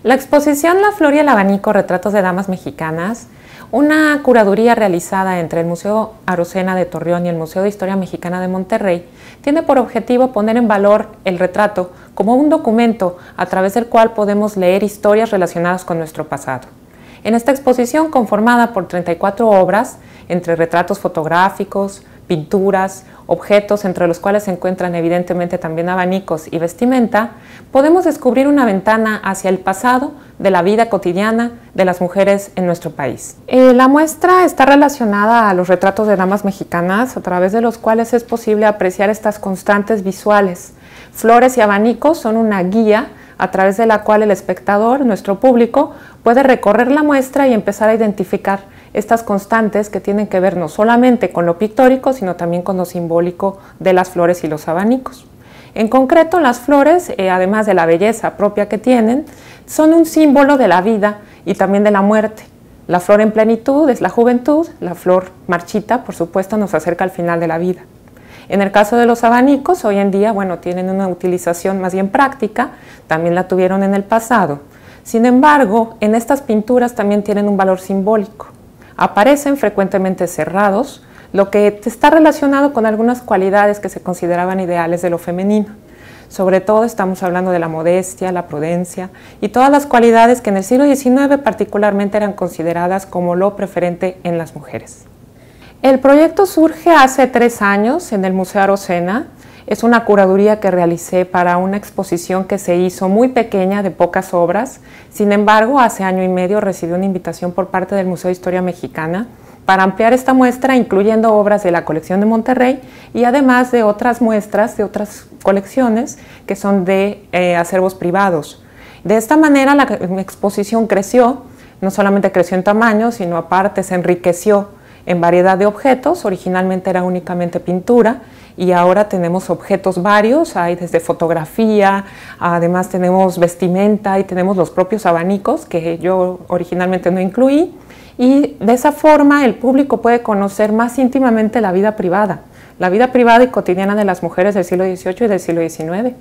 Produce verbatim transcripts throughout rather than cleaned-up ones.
La exposición La Flor y el Abanico, retratos de damas mexicanas, una curaduría realizada entre el Museo Arocena de Torreón y el Museo de Historia Mexicana de Monterrey, tiene por objetivo poner en valor el retrato como un documento a través del cual podemos leer historias relacionadas con nuestro pasado. En esta exposición, conformada por treinta y cuatro obras, entre retratos fotográficos, pinturas, objetos entre los cuales se encuentran evidentemente también abanicos y vestimenta, podemos descubrir una ventana hacia el pasado de la vida cotidiana de las mujeres en nuestro país. Eh, la muestra está relacionada a los retratos de damas mexicanas, a través de los cuales es posible apreciar estas constantes visuales. Flores y abanicos son una guía a través de la cual el espectador, nuestro público, puede recorrer la muestra y empezar a identificar estas constantes que tienen que ver no solamente con lo pictórico, sino también con lo simbólico de las flores y los abanicos. En concreto, las flores, eh, además de la belleza propia que tienen, son un símbolo de la vida y también de la muerte. La flor en plenitud es la juventud, la flor marchita, por supuesto, nos acerca al final de la vida. En el caso de los abanicos, hoy en día, bueno, tienen una utilización más bien práctica, también la tuvieron en el pasado. Sin embargo, en estas pinturas también tienen un valor simbólico. Aparecen frecuentemente cerrados, lo que está relacionado con algunas cualidades que se consideraban ideales de lo femenino. Sobre todo estamos hablando de la modestia, la prudencia y todas las cualidades que en el siglo diecinueve particularmente eran consideradas como lo preferente en las mujeres. El proyecto surge hace tres años en el Museo Arocena. Es una curaduría que realicé para una exposición que se hizo muy pequeña, de pocas obras. Sin embargo, hace año y medio recibí una invitación por parte del Museo de Historia Mexicana para ampliar esta muestra, incluyendo obras de la colección de Monterrey y además de otras muestras, de otras colecciones que son de eh, acervos privados. De esta manera la exposición creció, no solamente creció en tamaño, sino aparte se enriqueció en variedad de objetos. Originalmente era únicamente pintura, y ahora tenemos objetos varios, hay desde fotografía, además tenemos vestimenta y tenemos los propios abanicos que yo originalmente no incluí, y de esa forma el público puede conocer más íntimamente la vida privada, la vida privada y cotidiana de las mujeres del siglo dieciocho y del siglo diecinueve.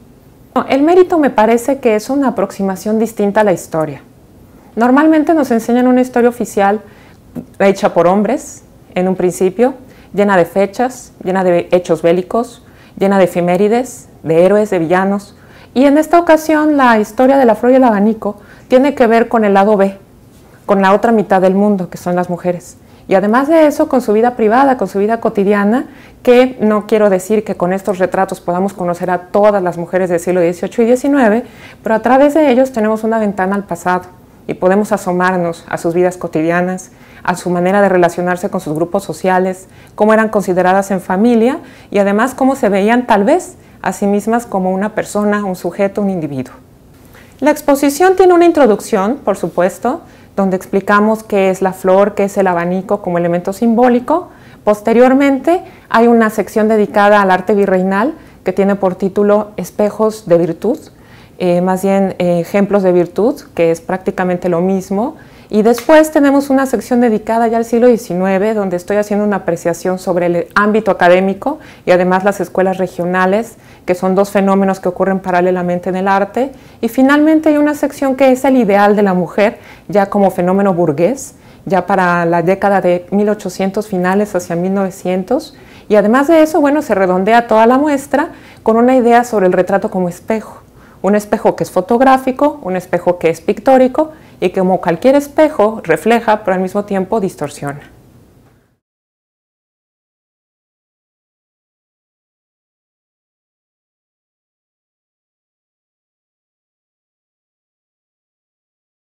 El mérito me parece que es una aproximación distinta a la historia. Normalmente nos enseñan una historia oficial hecha por hombres en un principio, llena de fechas, llena de hechos bélicos, llena de efemérides, de héroes, de villanos. Y en esta ocasión la historia de La Flor y el Abanico tiene que ver con el lado B, con la otra mitad del mundo, que son las mujeres. Y además de eso, con su vida privada, con su vida cotidiana, que no quiero decir que con estos retratos podamos conocer a todas las mujeres del siglo dieciocho y diecinueve, pero a través de ellos tenemos una ventana al pasado y podemos asomarnos a sus vidas cotidianas, a su manera de relacionarse con sus grupos sociales, cómo eran consideradas en familia y además cómo se veían tal vez a sí mismas como una persona, un sujeto, un individuo. La exposición tiene una introducción, por supuesto, donde explicamos qué es la flor, qué es el abanico como elemento simbólico. Posteriormente hay una sección dedicada al arte virreinal que tiene por título Espejos de Virtud, eh, más bien eh, ejemplos de virtud, que es prácticamente lo mismo. Y después tenemos una sección dedicada ya al siglo diecinueve, donde estoy haciendo una apreciación sobre el ámbito académico y además las escuelas regionales, que son dos fenómenos que ocurren paralelamente en el arte. Y finalmente hay una sección que es el ideal de la mujer, ya como fenómeno burgués, ya para la década de mil ochocientos finales hacia mil novecientos. Y además de eso, bueno, se redondea toda la muestra con una idea sobre el retrato como espejo. Un espejo que es fotográfico, un espejo que es pictórico, y que como cualquier espejo refleja, pero al mismo tiempo distorsiona.